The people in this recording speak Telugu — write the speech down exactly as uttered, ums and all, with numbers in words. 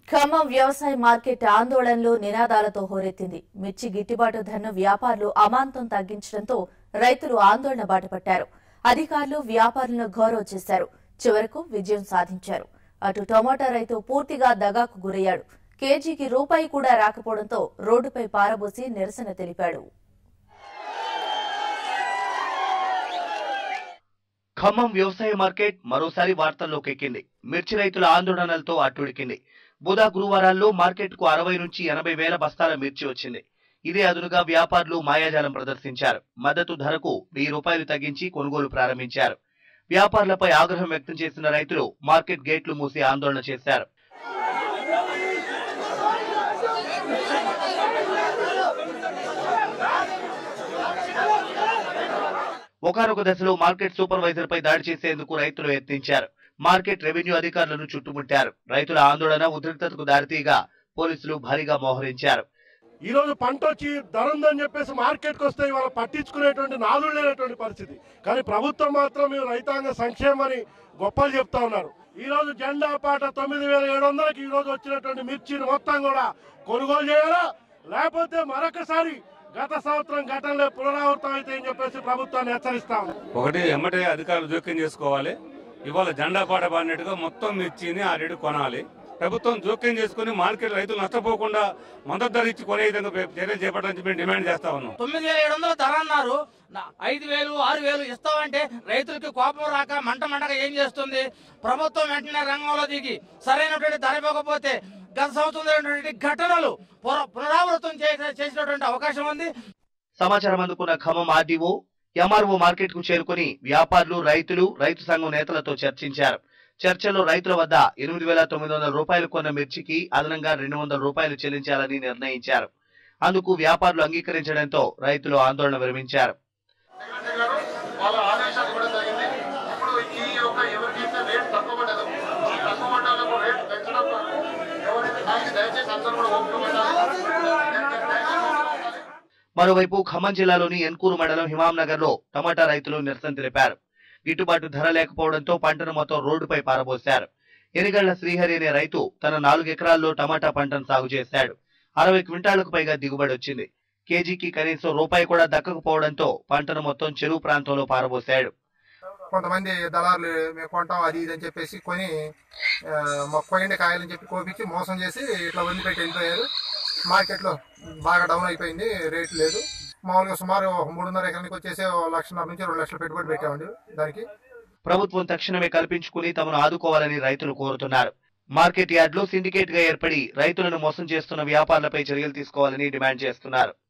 ఖమ్మం వ్యవసాయ మార్కెట్ ఆందోళనలో నినాదాలతో హోరెత్తింది. మిర్చి గిట్టుబాటు ధరను వ్యాపారులు అమాంతం తగ్గించడంతో రైతులు ఆందోళన బాటపట్టారు. అధికారులు వ్యాపారులను గౌరవ చేశారు. చివరకు విజయం సాధించారు. అటు టొమాటో రైతు పూర్తిగా దగాకు గురయ్యాడు. కేజీకి రూపాయి కూడా రాకపోవడంతో రోడ్డుపై పారబోసి నిరసన తెలిపాడు. ఖమ్మం వ్యవసాయ మార్కెట్ మరోసారి వార్తల్లోకి ఎక్కింది. మిర్చి రైతుల ఆందోళనలతో అట్టుడికింది. బుధ గురువారాల్లో మార్కెట్ కు అరవై నుంచి ఎనభై వేల బస్తాల మిర్చి వచ్చింది. ఇదే అదునుగా వ్యాపారులు మాయాజాలం ప్రదర్శించారు. మద్దతు ధరకు వెయ్యి రూపాయలు తగ్గించి కొనుగోలు ప్రారంభించారు. వ్యాపారులపై ఆగ్రహం వ్యక్తం చేసిన రైతులు మార్కెట్ గేట్లు మూసి ఆందోళన చేశారు. ఒకనొక దశలో మార్కెట్ సూపర్వైజర్ పై దాడి చేసేందుకు రైతులు యత్నించారు. మార్కెట్ రెవెన్యూ అధికారులను చుట్టుముట్టారు. రైతుల ఆందోళన ఉద్రిక్తతకు దారితీగా పోలీసులు భారీగా మోహరించారు. ఈ రోజు పంట వచ్చి ధర ఉందని చెప్పేసి మార్కెట్ కు వస్తే ఇవాళ పట్టించుకునేటువంటి నాదులు లేనటువంటి పరిస్థితి. కానీ ప్రభుత్వం మాత్రం మేము రైతాంగ సంక్షేమని గొప్పలు చెప్తా ఉన్నారు. ఈ రోజు జెండా పాట తొమ్మిది వేల ఏడు వందలకి ఈ రోజు వచ్చినటువంటి మిర్చిని మొత్తం కూడా కొనుగోలు చేయాలా, లేకపోతే మరొకసారి గత సంవత్సరం ఘటనలో పునరావృతం అయితే అని చెప్పేసి ప్రభుత్వాన్ని హెచ్చరిస్తాం. ఒకటి ఎమ్మటే అధికారులు జోక్యం చేసుకోవాలి. ఇవాళ జెండా పాట పాడినట్టుగా మొత్తం మిర్చిని ఆ రేటు కొనాలి. ప్రభుత్వం జోక్యం చేసుకుని మార్కెట్ రైతులు నష్టపోకుండా మద్దతు ధర ఇచ్చి కొనే విధంగా చర్యలు చేపట్టాలని మేము డిమాండ్ చేస్తా ఉన్నాం. తొమ్మిది వేల ఏడు వందల ధర అన్నారు, ఐదు వేలు ఆరు వేలు ఇస్తామంటే రైతులకి కోపం రాక మంట మంటగా ఏం చేస్తుంది ప్రభుత్వం? వెంటనే రంగంలో దిగి సరైనటువంటి ధర ఇవ్వకపోతే గత సంవత్సరం ఘటనలు పునరావృతం చేసినటువంటి అవకాశం ఉంది. సమాచారం అందుకున్న ఖమ్మం ఆర్డీఓ ఎంఆర్ఓ మార్కెట్ కు చేరుకుని వ్యాపారులు, రైతులు, రైతు సంఘం నేతలతో చర్చించారు. చర్చలో రైతుల వద్ద ఎనిమిది వేల తొమ్మిది వందల రూపాయలు కొన్న మిర్చికి అదనంగా రెండు వందల రూపాయలు చెల్లించాలని నిర్ణయించారు. అందుకు వ్యాపారులు అంగీకరించడంతో రైతులు ఆందోళన విరమించారు. మరోవైపు ఖమ్మం జిల్లాలోని ఎన్కూరు మండలం హిమాంనగర్ లో టమాటా రైతులు నిరసన తెలిపారు. గిట్టుబాటు ధర లేకపోవడంతో పంటను మొత్తం రోడ్డుపై పారబోశారు. ఎనిగళ్ల శ్రీహరి అనే రైతు తన నాలుగు ఎకరాల్లో టమాటా పంటను సాగు చేశాడు. అరవై క్వింటాళ్లకు పైగా దిగుబడి వచ్చింది. కేజీకి కనీసం రూపాయి కూడా దక్కకపోవడంతో పంటను మొత్తం చెరువు ప్రాంతంలో పారబోశాడు. కొంతమంది దళారులు మేము కొంటాం అది ఇది అని చెప్పేసి కొని కొయ్యండి కాయలని చెప్పి కోపించి మోసం చేసి ఇట్లా వదిలిపెట్టి వెళ్ళిపోయారు. మార్కెట్లో బాగా డౌన్ అయిపోయింది, రేట్ లేదు. మామూలుగా సుమారు మూడున్నర ఎకరానికి వచ్చేసి లక్షన్నర నుంచి రెండు లక్షలు పెట్టుబడి పెట్టామండి. దానికి ప్రభుత్వం తక్షణమే కల్పించుకుని తమను ఆదుకోవాలని రైతులు కోరుతున్నారు. మార్కెట్ యార్డ్ లో సిండికేట్ గా ఏర్పడి రైతులను మోసం చేస్తున్న వ్యాపారులపై చర్యలు తీసుకోవాలని డిమాండ్ చేస్తున్నారు.